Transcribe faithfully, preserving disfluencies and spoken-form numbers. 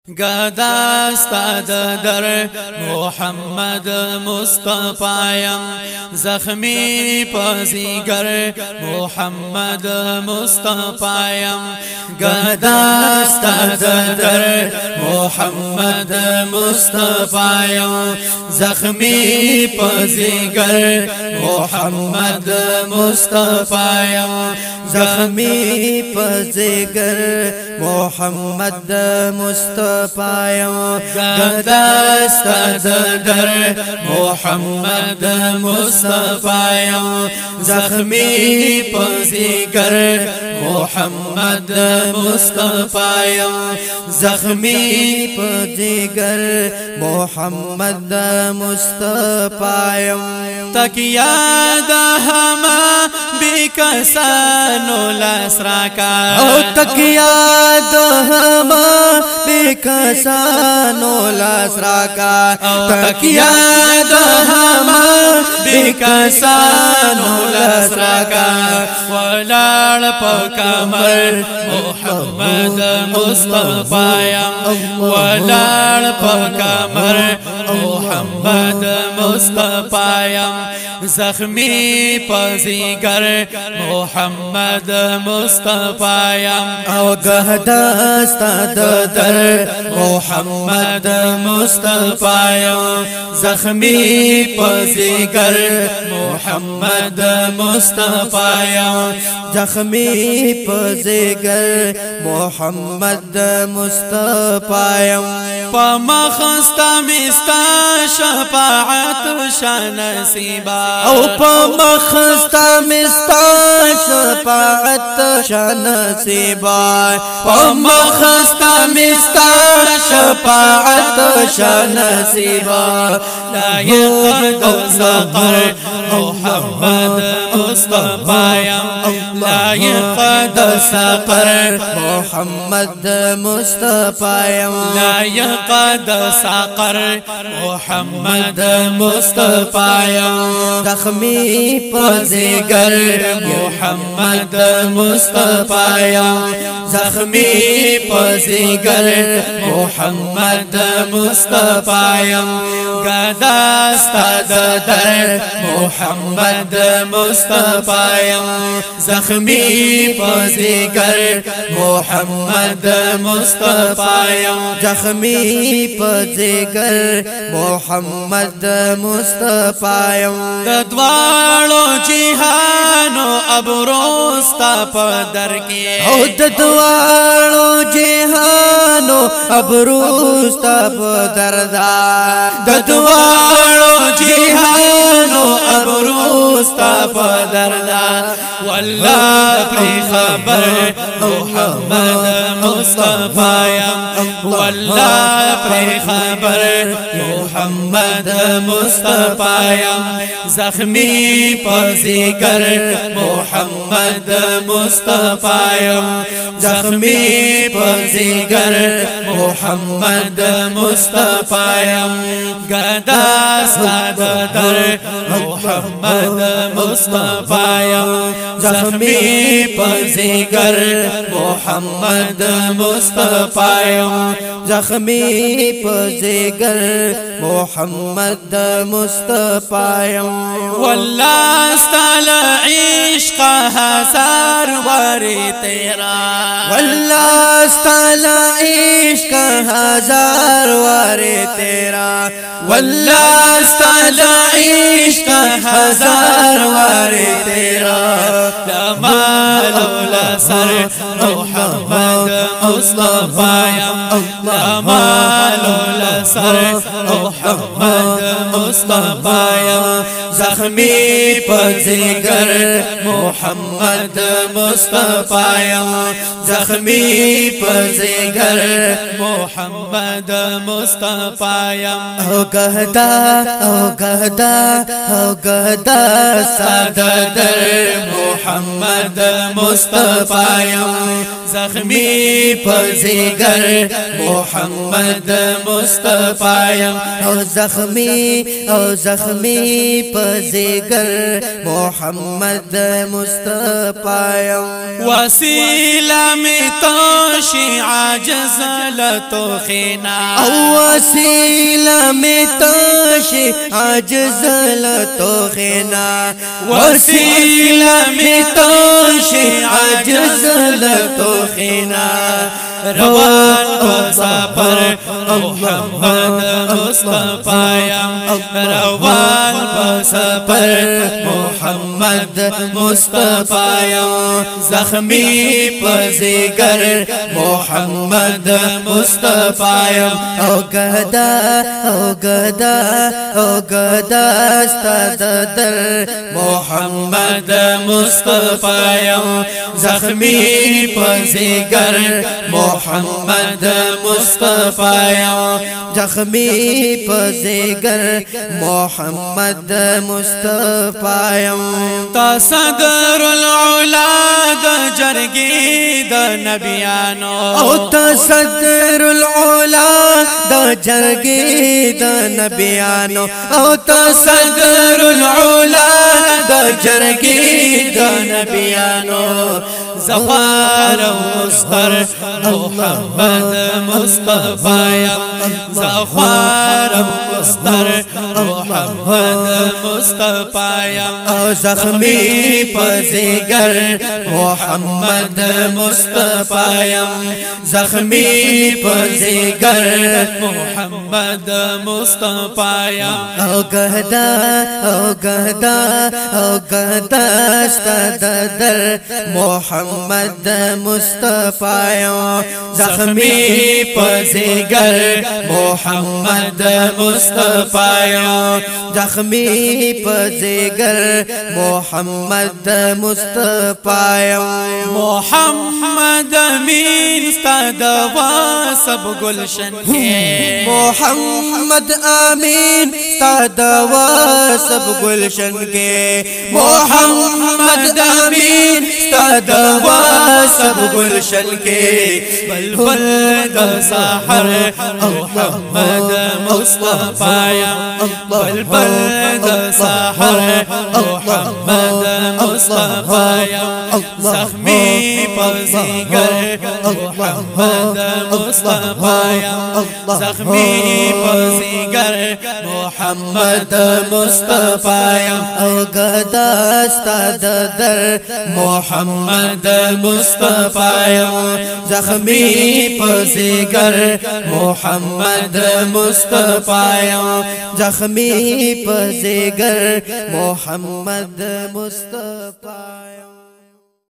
گدا استاد در محمد مصطفیم زخمی پزیگر محمد مصطفیم گدا استاد در محمد مصطفیم زخمی پزیگر محمد مصطفیم زخمی پزیگر محمد مصطفیم گدا استاد در محمد مصطفیم زخمی پزیگر محمد مصطفیم زخمی پزیگر محمد مصطفیم تکیا د هما بکسانو لسراکا او تکیا د هما بکسانو لسراکا تکیا د هما بکسانو لسراکا ولال پکمر محمد مصطفیم ولال پکمر محمد مصطفیم زخمی پزیگر محمد مصطفیم او گهدا استاد در محمد مصطفیم زخمی پزیگر محمد مصطفیم زخمی پزیگر محمد مصطفیم پمخستا مستا شفاعت شنصیبا او پمخستا مستا شفاعت شنصیبا پمخستا مستا شفاعت شنصیبا لا يقد سقر محمد مصطفیم لا يقد سقر محمد مصطفیم لا يقد سقر محمد مصطفیم زخمی پزیگر محمد مصطفیم زخمی پزیگر محمد مصطفیم گدا استاد در محمد مصطفیم زخمی پزیگر محمد مصطفیم زخمی پزیگر محمد مصطفیم ددوالو جهانو ابروستا پدر کی او ددوالو جهانو ابروستا پدر دا ددوالو جهانو ابروستا پدر دا والله پری خبر محمد مصطفیم والله پری خبر محمد مصطفیم زخمی پزیگر محمد مصطفیم زخمی پزیگر محمد مصطفیم گدا استاد در محمد مصطفیم زخمی پزیگر محمد مصطفیم زخمی پزیگر محمد مصطفیم والله استعل عشق هزار وری تیرا والله استعل عشق هزار وری تیرا والله استعل عشق هزار وری تیرا لا مال ولا سر محمد مصطفیم لا مال ولا سر محمد مصطفیم زخمی پزیگر محمد مصطفیم زخمی پزیگر محمد مصطفیم او گهدا او گهدا او گهدا استاد در محمد مصطفیم زخمی پزیگر محمد مصطفیم او زخمی او زخمی پزیگر محمد مصطفی وسیلہ میں توشی عاجز لتو خینا او وسیلہ میں توشی عاجز لتو خینا وسیلہ میں توشی عاجز لتو خینا روان بسفر محمد مصطفی روان بسفر محمد مصطفی زخمی پزیگر محمد مصطفی او گدا او گدا او گدا استاد در محمد مصطفی زخمی پزیگر محمد مصطفی زخمی پزیگر محمد مصطفی تا صدر العلا د جرگی د نبیانو او تا صدر العلا د جرگی د نبیانو او تا صدر العلا د جرگی د نبیانو زخار مصطر محمد مصطفی زخار مصطر محمد مصطفی او زخمی پزیگر محمد مصطفی زخمی پزیگر محمد مصطفی او گدا او گدا او گدا استاد در محمد مصطفی زخمی پزیگر محمد مصطفی زخمی پزیگر محمد مصطفی محمد امین استدوا سب گلشن کے محمد امین استدوا سب گلشن کے محمد امین استدوا سب گلشن کے بلبل د سحر محمد مصطفی بلبل د سحر محمد مصطفی زخمی پزیگر محمد مصطفی زخمی پزیگر محمد مصطفی او گدا استاد در محمد مصطفی زخمی پزیگر محمد مصطفی زخمی پزیگر محمد مصطفی